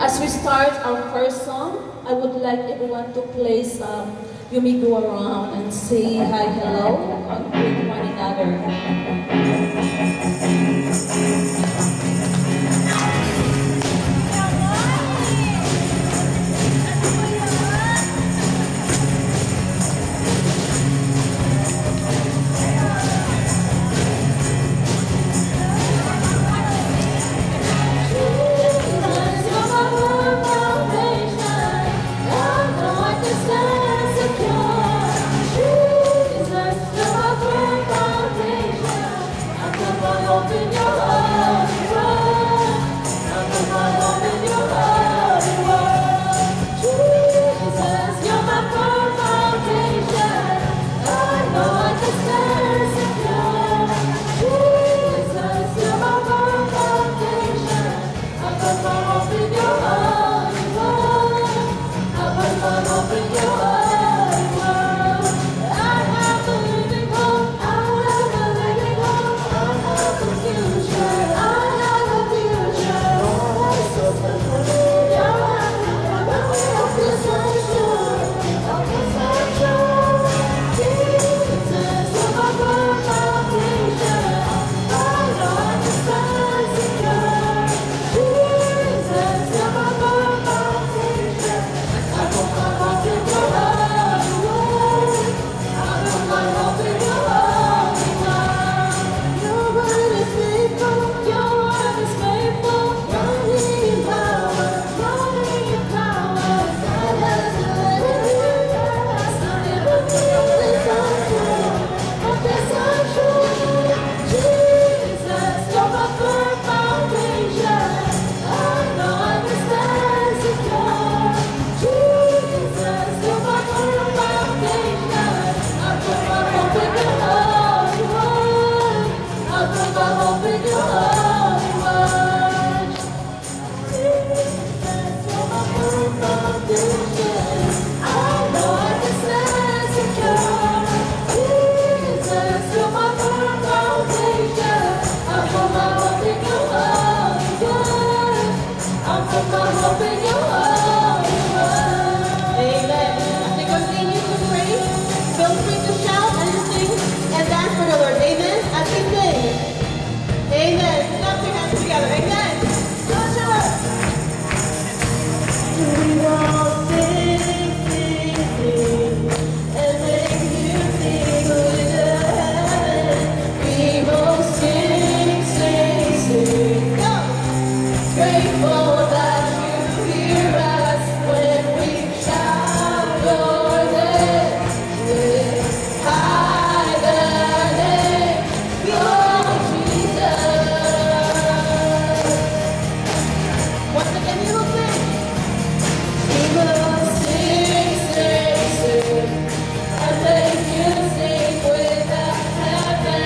As we start our first song, I would like everyone to please you may go around and say hi, hello, and greet one another.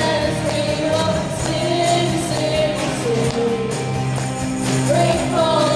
Grateful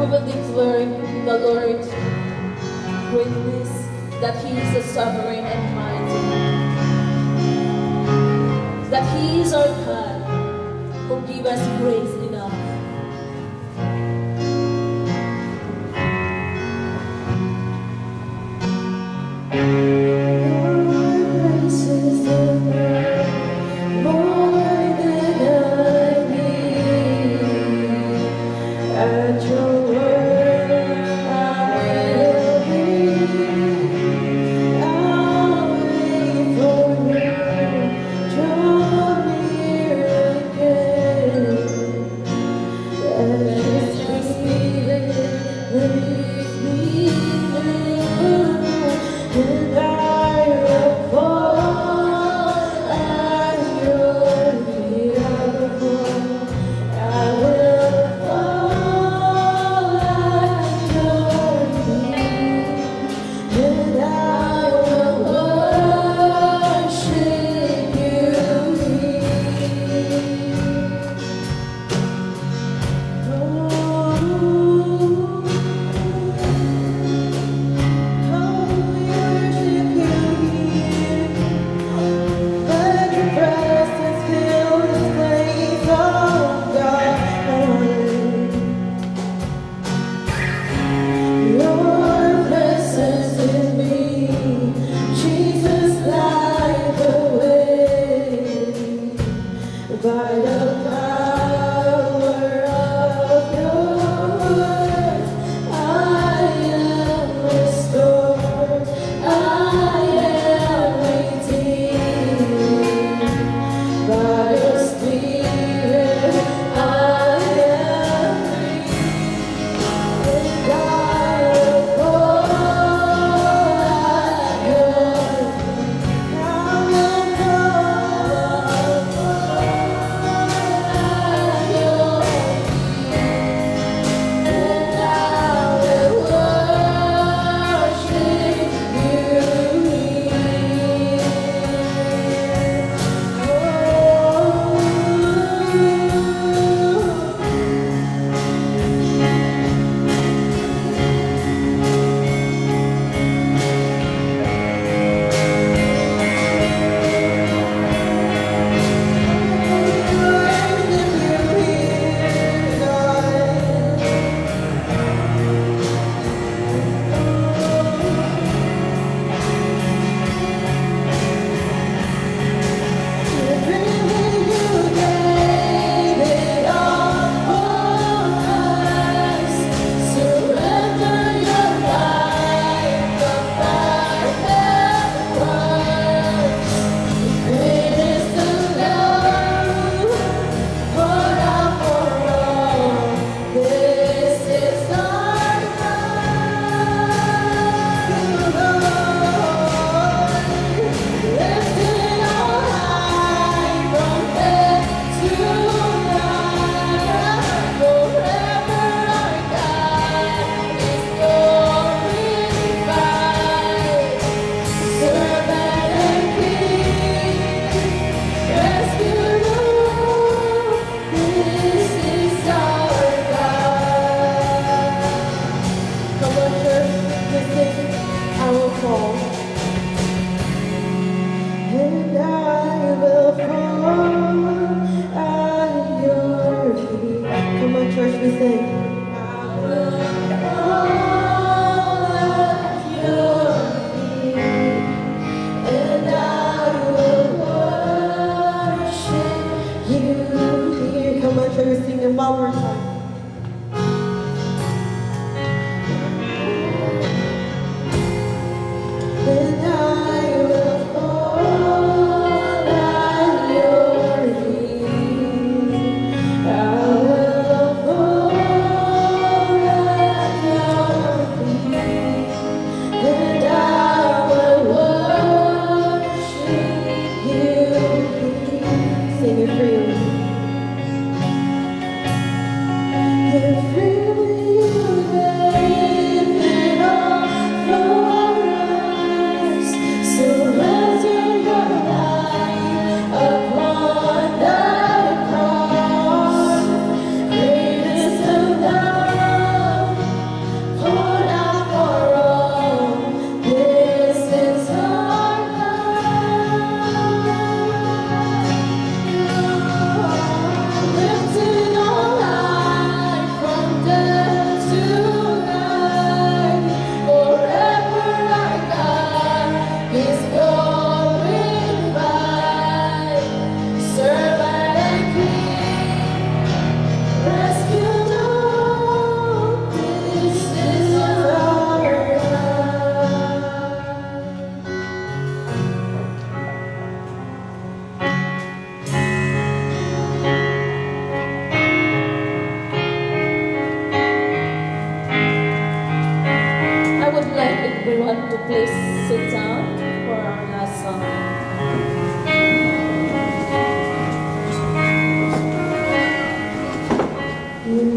We will declare the Lord's greatness, that He is the sovereign and mighty, that He is our God who gives us grace enough.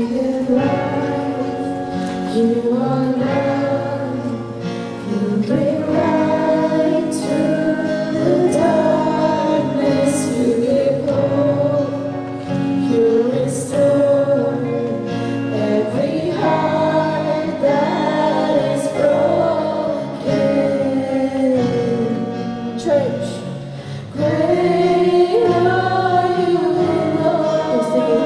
give life, you are love, you bring light to the darkness, you give hope, you restore every heart that is broken. Church, great are you, Lord.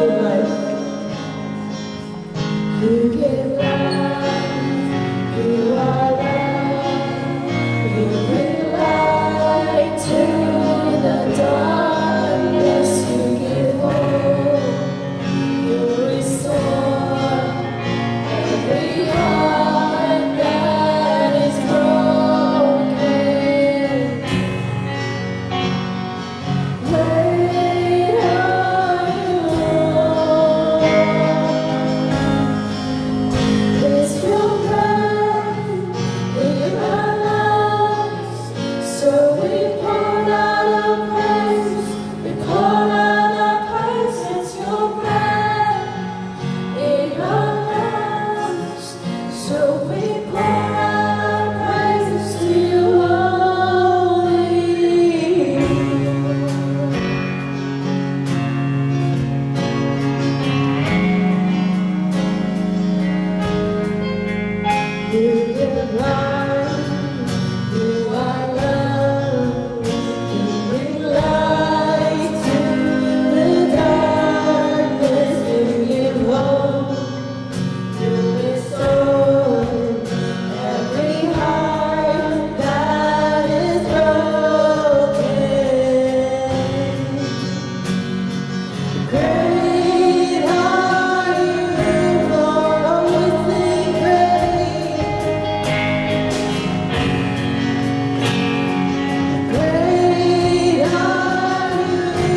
You give life, you are love, you bring light to the darkness, you give hope, you restore every heart that is broken. Great are you, Lord. It's your breath in our lives, so we pour out our praise, we pour out our praise. It's your breath in our lives, so we pour out our praise to you only. You give life, you are love, you bring light to the darkness, you give hope, you restore every heart that is broken. Great are you, Lord, oh, we sing great. Great are you,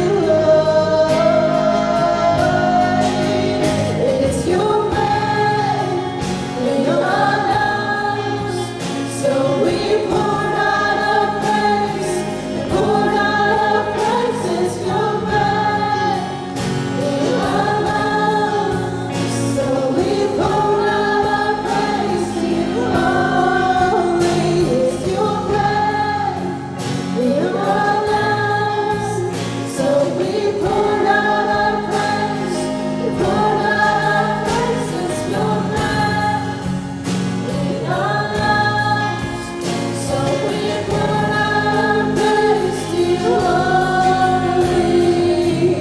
Lord. It's your breath in our lives, so we pour out our praise, pour out our praise. It's your breath in our lives, so we pour out our praise to you only. It's your breath in our lives, so we pour out our praise, we pour out our praise. It's your breath in our lives, so we pour out our praise to you only.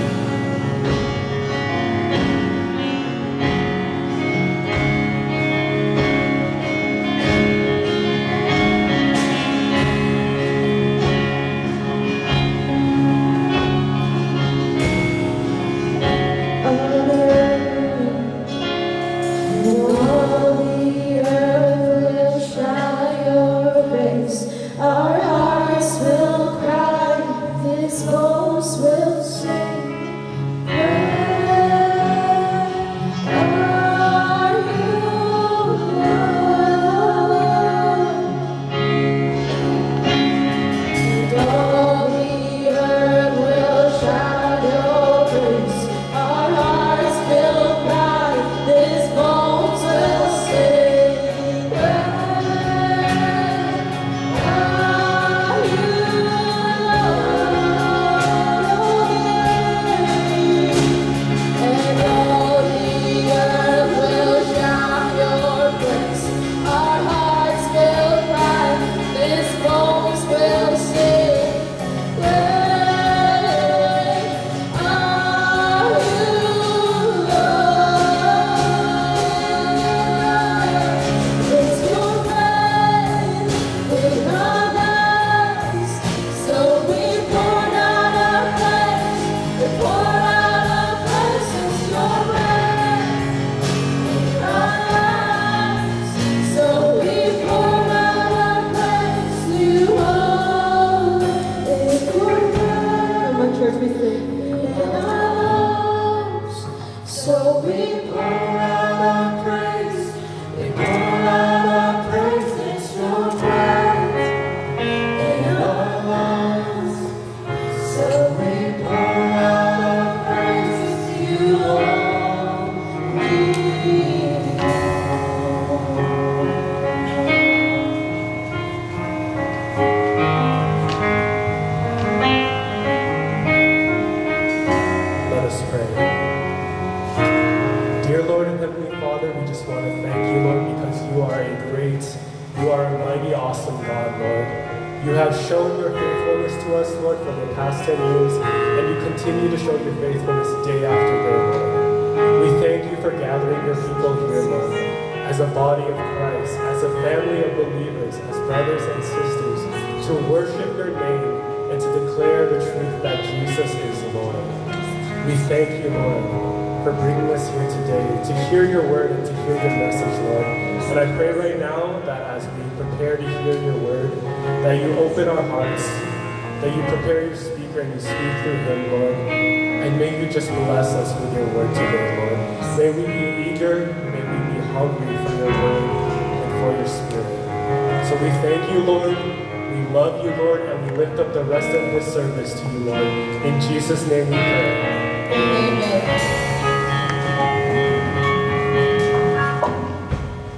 All the earth will shout your praise. Our hearts will cry, these bones will sing. Great are you, Lord. And all the earth will shout your praise. Our hearts will cry, these bones will sing. Great are you, Lord. And all the earth will shout your praise. Our hearts will cry, these bones will sing. Great are you, Lord. It's your breath in our lives, so we pour out our praise, we pour out our praise. It's your breath in our lives, so we pour out our praise to you only. It's your breath. Come on, church, we sing. In our lives, so we pour out our praise, we pour out our praise. It's your breath in our lives, so we pour out our praise to you only. Lord and Heavenly Father, we just want to thank you, Lord, because you are a mighty, awesome God, Lord. You have shown your faithfulness to us, Lord, for the past 10 years, and you continue to show your faithfulness day after day, Lord. We thank you for gathering your people here, Lord, as a body of Christ, as a family of believers, as brothers and sisters, to worship your name and to declare the truth that Jesus is Lord. We thank you, Lord, for bringing us here today to hear your word and to hear your message, Lord. And I pray right now that as we prepare to hear your word, that you open our hearts, that you prepare your speaker and you speak through him, Lord. And may you just bless us with your word today, Lord. May we be eager, may we be hungry for your word and for your spirit. So we thank you, Lord. We love you, Lord, and we lift up the rest of this service to you, Lord. In Jesus' name we pray. Amen.